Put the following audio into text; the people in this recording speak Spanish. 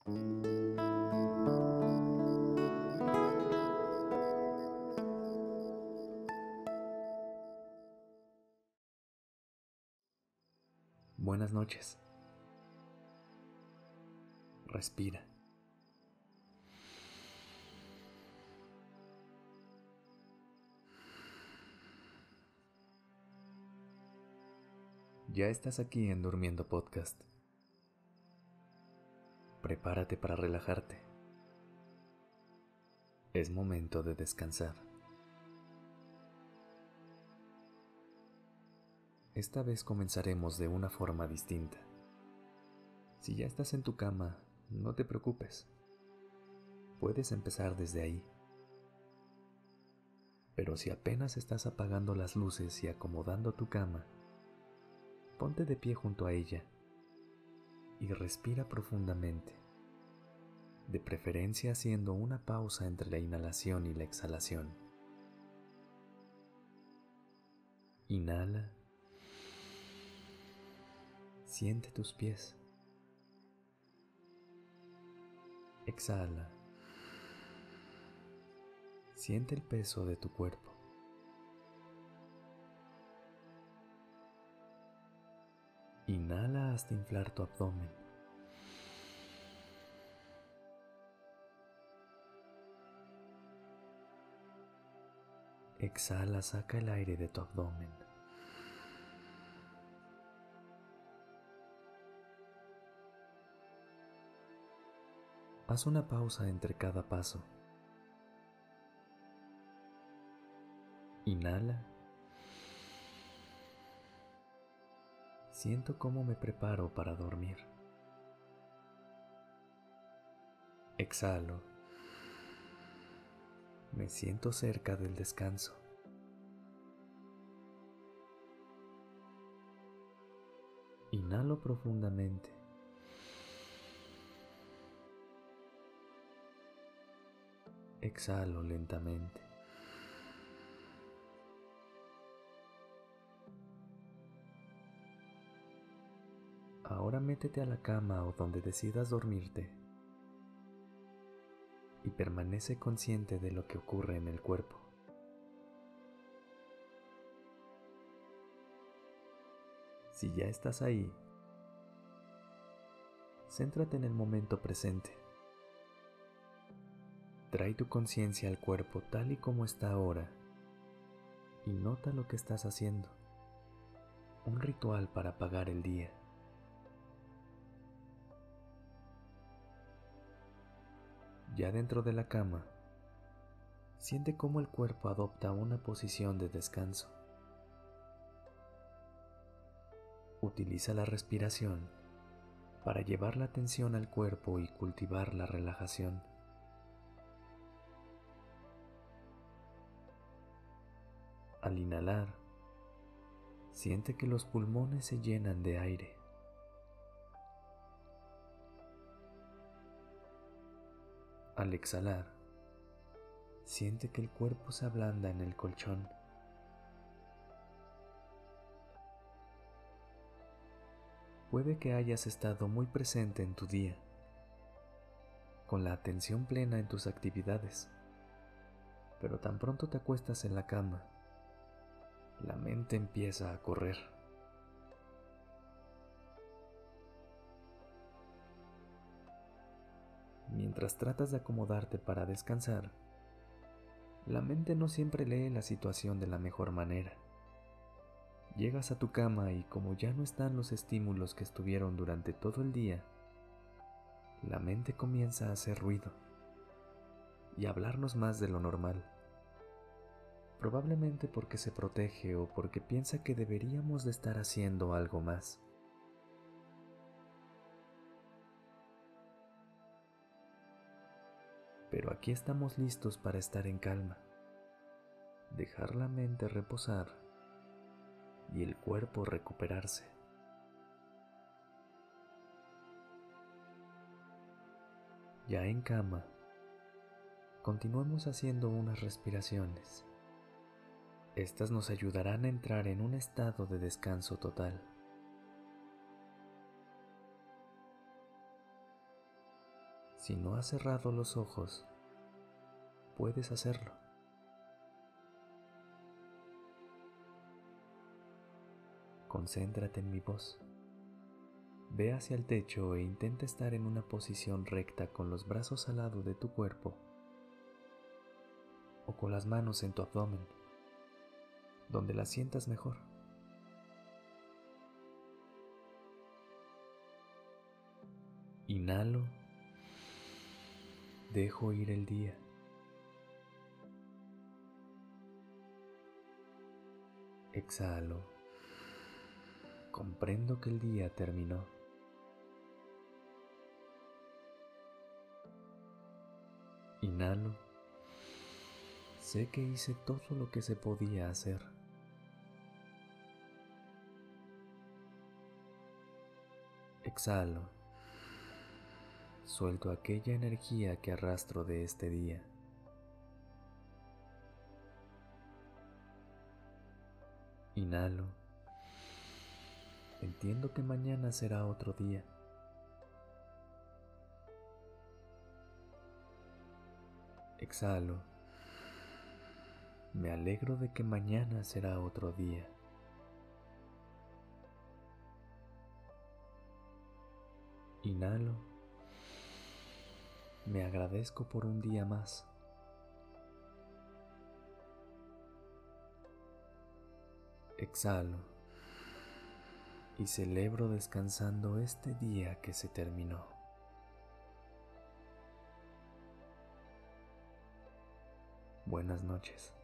Buenas noches. Respira. Ya estás aquí en Durmiendo Podcast. Prepárate para relajarte. Es momento de descansar. Esta vez comenzaremos de una forma distinta. Si ya estás en tu cama, no te preocupes. Puedes empezar desde ahí. Pero si apenas estás apagando las luces y acomodando tu cama, ponte de pie junto a ella y respira profundamente, de preferencia haciendo una pausa entre la inhalación y la exhalación. Inhala. Siente tus pies. Exhala. Siente el peso de tu cuerpo. Inhala hasta inflar tu abdomen. Exhala, saca el aire de tu abdomen. Haz una pausa entre cada paso. Inhala. Siento cómo me preparo para dormir. Exhalo. Me siento cerca del descanso. Inhalo profundamente. Exhalo lentamente. Ahora métete a la cama o donde decidas dormirte y permanece consciente de lo que ocurre en el cuerpo. Si ya estás ahí, céntrate en el momento presente. Trae tu conciencia al cuerpo tal y como está ahora y nota lo que estás haciendo. Un ritual para apagar el día. Ya dentro de la cama, siente cómo el cuerpo adopta una posición de descanso. Utiliza la respiración para llevar la atención al cuerpo y cultivar la relajación. Al inhalar, siente que los pulmones se llenan de aire. Al exhalar, siente que el cuerpo se ablanda en el colchón. Puede que hayas estado muy presente en tu día, con la atención plena en tus actividades, pero tan pronto te acuestas en la cama, la mente empieza a correr. Mientras tratas de acomodarte para descansar, la mente no siempre lee la situación de la mejor manera. Llegas a tu cama y como ya no están los estímulos que estuvieron durante todo el día, la mente comienza a hacer ruido y a hablarnos más de lo normal. Probablemente porque se protege o porque piensa que deberíamos de estar haciendo algo más. Pero aquí estamos listos para estar en calma, dejar la mente reposar y el cuerpo recuperarse. Ya en cama, continuemos haciendo unas respiraciones. Estas nos ayudarán a entrar en un estado de descanso total. Si no has cerrado los ojos, puedes hacerlo. Concéntrate en mi voz. Ve hacia el techo e intenta estar en una posición recta con los brazos al lado de tu cuerpo o con las manos en tu abdomen, donde las sientas mejor. Inhalo, dejo ir el día. Exhalo, comprendo que el día terminó. Inhalo, sé que hice todo lo que se podía hacer. Exhalo, suelto aquella energía que arrastro de este día. Inhalo, entiendo que mañana será otro día. Exhalo, me alegro de que mañana será otro día. Inhalo, me agradezco por un día más. Exhalo y celebro descansando este día que se terminó. Buenas noches.